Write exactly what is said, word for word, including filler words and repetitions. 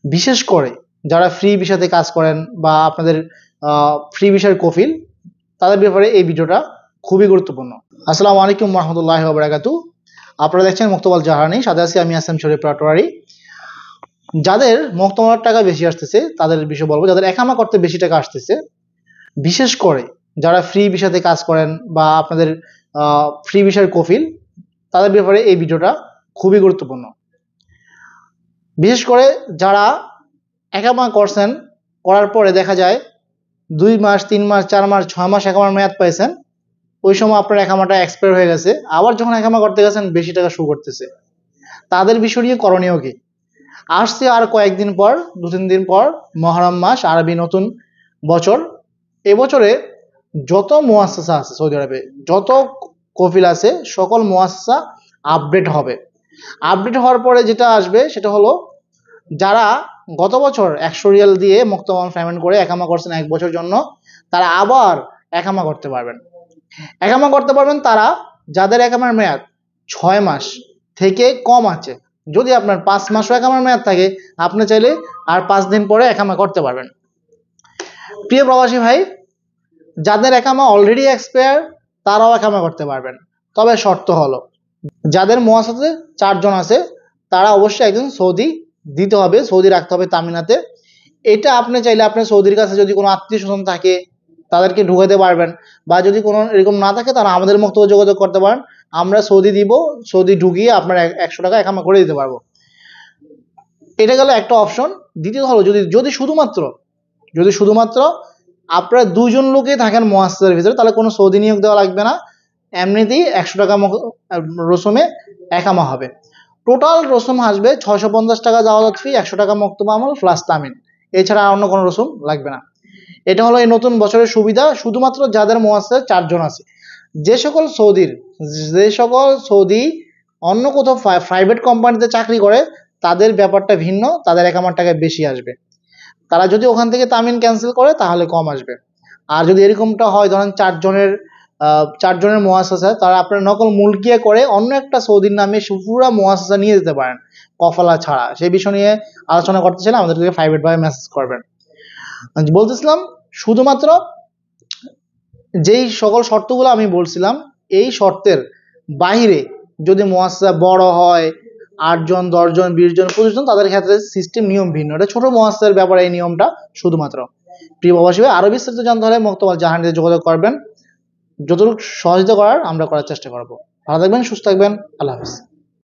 বিশেষ করে যারা ফ্রি ভিসাতে কাজ করেন বা আপনাদের ফ্রি ভিসার কফিল, তাদের ব্যাপারে এই ভিডিওটা খুবই গুরুত্বপূর্ণ। আসসালামু আলাইকুম রহমতুল্লাহি ওয়া বারাকাতুহু। আপনারা দেখছেন মুক্তবল জাহানি, সাথে আছি আমি আসলাম শরীফ পাটোয়ারি। যাদের মুক্তবলের টাকা বেশি আসতেছে তাদের বিষয় বলবো, যাদের একামা করতে বেশি টাকা আসতেছে, বিশেষ করে যারা ফ্রি ভিসাতে কাজ করেন বা আপনাদের ফ্রি ভিসার কফিল, তাদের ব্যাপারে এই ভিডিওটা খুবই গুরুত্বপূর্ণ। বিশেষ করে যারা একামা করছেন, করার পরে দেখা যায় দুই মাস তিন মাস চার মাস ছয় মাস একামার মেয়াদ পাইছেন, ওই সময় আপনার একামাটা এক্সপায়ার হয়ে গেছে, আবার যখন একামা করতে গেছেন বেশি টাকা শো করতেছে। তাদের বিষয় নিয়ে করণীয় কি? আসছে আর কয়েকদিন পর, দু তিন দিন পর মহরম মাস, আরবি নতুন বছর। এবছরে যত মুয়াসসাসা আছে সৌদি আরবে, যত কফিল আছে, সকল মুয়াসসাসা আপডেট হবে। আপডেট হওয়ার পরে যেটা আসবে সেটা হলো, যারা গত বছর একশো রিয়াল দিয়ে মুক্তবল পেমেন্ট করে একামা করছেন এক বছর জন্য, তারা আবার একামা করতে পারবেন। একামা করতে পারবেন তারা যাদের একামার মেয়াদ ছয় মাস থেকে কম আছে। যদি আপনার পাঁচ মাসও একামার মেয়াদ থাকে, আপনি চাইলে আর পাঁচ দিন পরে একামা করতে পারবেন। প্রিয় প্রবাসী ভাই, যাদের একামা অলরেডি এক্সপায়ার তারাও একামা করতে পারবেন, তবে শর্ত হলো যাদের মুয়াসসাসাতে চারজন আছে তারা অবশ্যই একজন সৌদি দিতে হবে, সৌদি রাখতে হবে তামিনাতে। এটা আপনি চাইলে আপনার সৌদির কাছে যদি কোনো আত্মীয় স্বজন থাকে তাদেরকে ঢুকাতে পারবেন, বা যদি কোনো এরকম না থাকে তারা আমাদের মুক্তবল যোগাযোগ করতে পারেন, আমরা সৌদি দিব, সৌদি ঢুকিয়ে আপনার একশো টাকা একামা করে দিতে পারবো। এটা গেল একটা অপশন। দ্বিতীয় হলো, যদি যদি শুধুমাত্র যদি শুধুমাত্র আপনারা দুজন লোকে থাকেন মুয়াসসাসার ভিতরে, তাহলে কোনো সৌদি নিয়োগ দেওয়া লাগবে না, এমনিতেই একশো টাকা রসুমে একামা হবে। টোটাল রসুম আসবে ছয়শো পঞ্চাশ টাকা জাওয়াজাত ফি, একশো টাকা মুক্তব আমল প্লাস তামিন, এছাড়া অন্য কোনো রসুম লাগবে না। এটা হলো এই নতুন বছরের সুবিধা, শুধুমাত্র যাদের মুয়াসসাসায় চারজন আছে। যে সকল সৌদির যে সকল সৌদি অন্য কোথাও প্রাইভেট কোম্পানিতে চাকরি করে তাদের ব্যাপারটা ভিন্ন, তাদের একামার টাকায় বেশি আসবে। তারা যদি ওখান থেকে তামিন ক্যান্সেল করে তাহলে কম আসবে। আর যদি এরকমটা হয়, ধরেন চারজনের চারজনের মুয়াসসাসা, তারা আপনার নকল মুলকিয়া করে অন্য একটা সৌদির নামে পুরো মুয়াসসাসা নিয়ে যেতে পারেন কফালা ছাড়া। সেই বিষয় নিয়ে আলোচনা করতে চাইলে আমাদেরকে প্রাইভেট ভাবে মেসেজ করবেন। বলতেছিলাম, শুধুমাত্র যেই সকল শর্তগুলো আমি বলছিলাম, এই শর্তের বাইরে যদি মুয়াসসাসা বড় হয়, আটজন দশজন বিশ জন পঁচিশ জন, তাদের ক্ষেত্রে সিস্টেম নিয়ম ভিন্ন। এটা ছোট মুয়াসসাসার ব্যাপারে এই নিয়মটা শুধুমাত্র। প্রিয় প্রবাসী ভাই, আরো বিস্তারিত জানতে হলে মুক্তবল জাহানিতে যোগাযোগ করবেন। যতটুকু সহযোগিতা করার আমরা করার চেষ্টা করব। ভালো থাকবেন, সুস্থ থাকবেন, আল্লাহ হাফেজ।